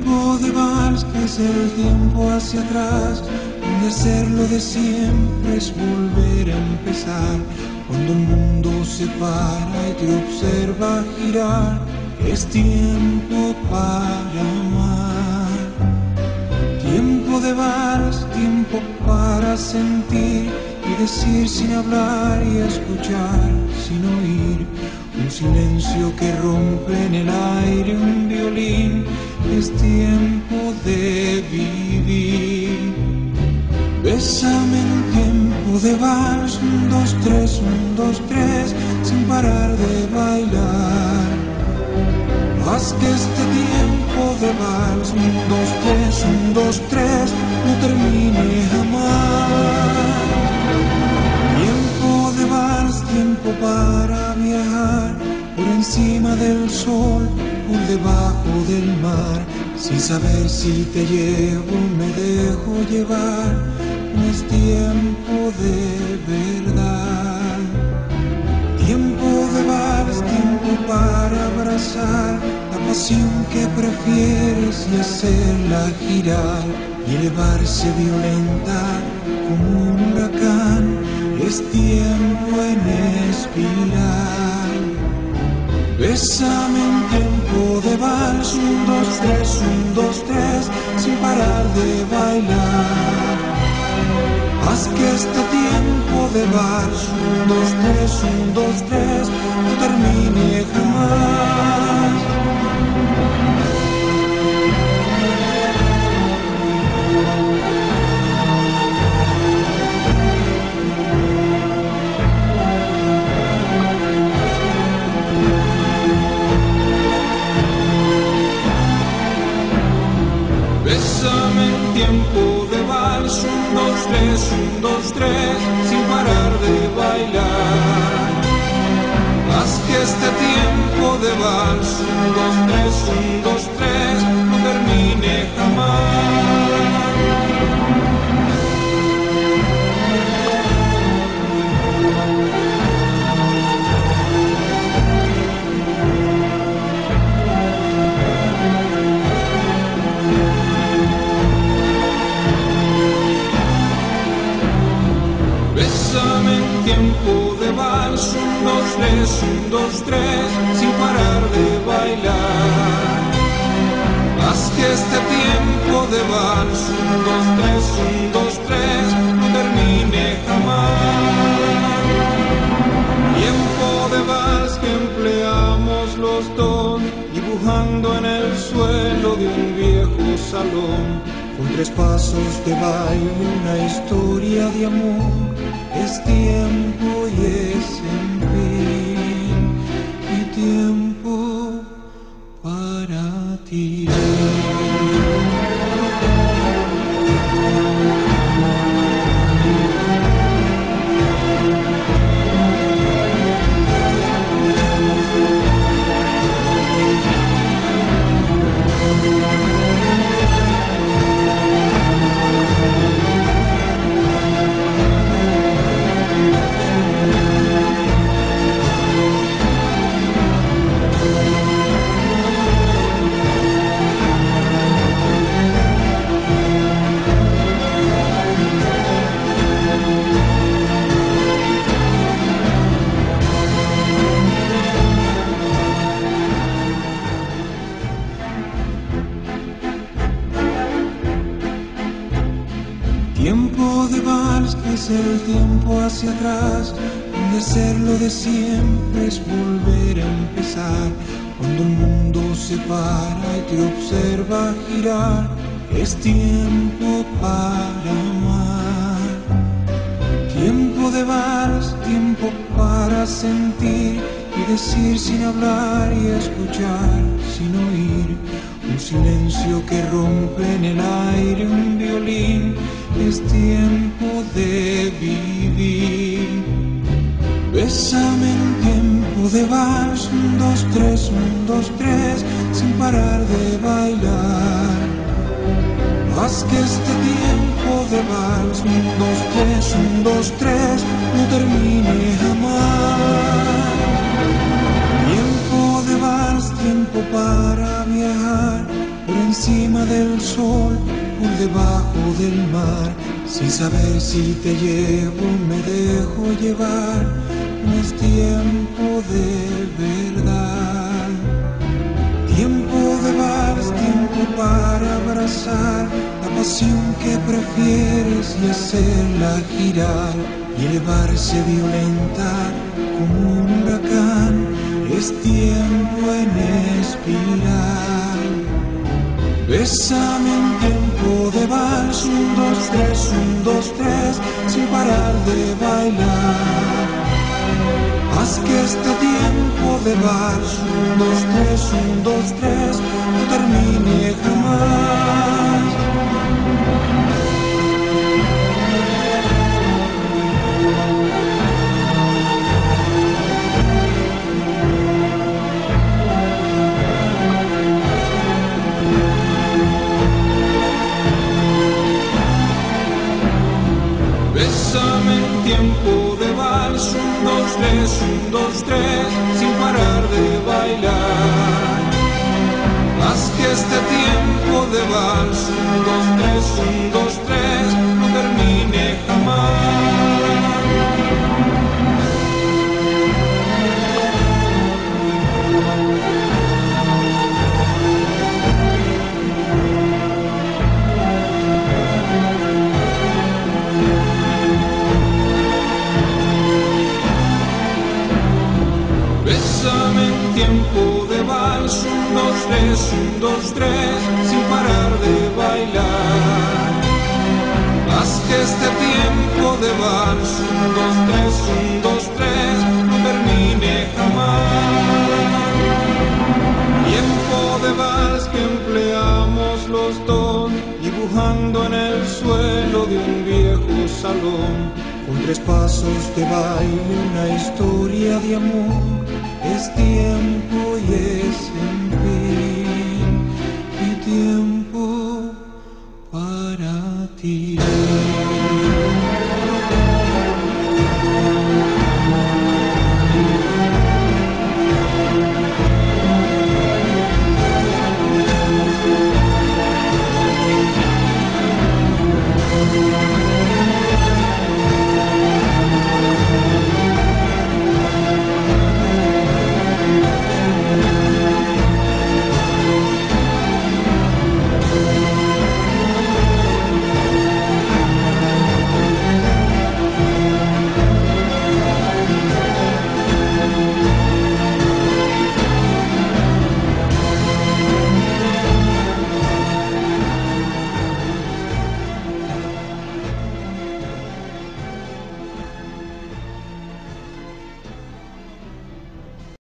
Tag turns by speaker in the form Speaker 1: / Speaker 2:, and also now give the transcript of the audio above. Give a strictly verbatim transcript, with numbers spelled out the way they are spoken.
Speaker 1: Tiempo de vals que es el tiempo hacia atrás, donde hacerlo de siempre es volver a empezar. Cuando el mundo se para y te observa girar, es tiempo para amar. Tiempo de vals, tiempo para sentir y decir sin hablar y escuchar sin oír. Un silencio que rompe en el aire un violín, es tiempo de vivir. Bésame en tiempo de vals, un, dos, tres, un, dos, tres, sin parar de bailar. Haz que este tiempo de vals, un, dos, tres, un, dos, tres, no termine jamás. Tiempo de vals, tiempo para viajar, por encima del sol, por debajo del mar, sin saber si te llevo o me dejo llevar. No es tiempo de verdad. Tiempo de vals, tiempo para abrazar la pasión que prefieres y hacerla girar y elevarse violenta como un huracán. Es tiempo en espiral. Bésame en tiempo de vals, un, dos, tres, un, dos, tres, sin parar de bailar. Haz que este tiempo de vals, un, dos, tres, un, dos, tres, no termine jamás. Bésame en tiempo de vals, un, dos, tres, un, dos, tres, sin parar de bailar. Haz que este tiempo de vals, un, dos, tres, un, dos, tres, no termine jamás. Bésame en tiempo de vals, un, dos, tres, un, dos, tres, sin parar de bailar. Haz que este tiempo de vals, un, dos, tres, un, dos, tres, no termine jamás. Tiempo de vals que empleamos los dos, dibujando en el suelo de un viejo salón, con tres pasos de baile, una historia de amor. Es tiempo y es en fin, y tiempo para ti. Tiempo de vals que es el tiempo hacia atrás, donde hacerlo de siempre es volver a empezar. Cuando el mundo se para y te observa girar, es tiempo para amar. Tiempo de vals, tiempo para sentir y decir sin hablar y escuchar sin oír. Un silencio que rompe en el aire un violín, es tiempo de vivir. Bésame en tiempo de vals, un, dos, tres, un, dos, tres, sin parar de bailar. Haz que este tiempo de vals, un, dos, tres, un, dos, tres, no termine jamás. Tiempo de vals, tiempo para viajar, por encima del sol, por debajo del mar, sin saber si te llevo o me dejo llevar. No es tiempo de verdad, tiempo de vals, tiempo para abrazar la pasión que prefieres y hacerla girar y elevarse violenta como un huracán. Es tiempo en espiral. Bésame en tiempo de vals, un, dos, tres, un, dos, tres, sin parar de bailar. Haz que este tiempo de vals, un, dos, tres, un, dos, tres, no termine jamás. Bésame en tiempo de vals, un, dos, tres, un, dos, tres, sin parar de bailar. Haz que este tiempo de vals, un, dos, tres, un, dos, tres, no termine jamás. Bésame en tiempo de vals, un, dos, tres, un, dos, tres, sin parar de bailar. Haz que este tiempo de vals, un, dos, tres, un, dos, tres, no termine jamás. Tiempo de vals que empleamos los dos, dibujando en el suelo de un viejo salón, con tres pasos de baile, una historia de amor. Es tiempo y es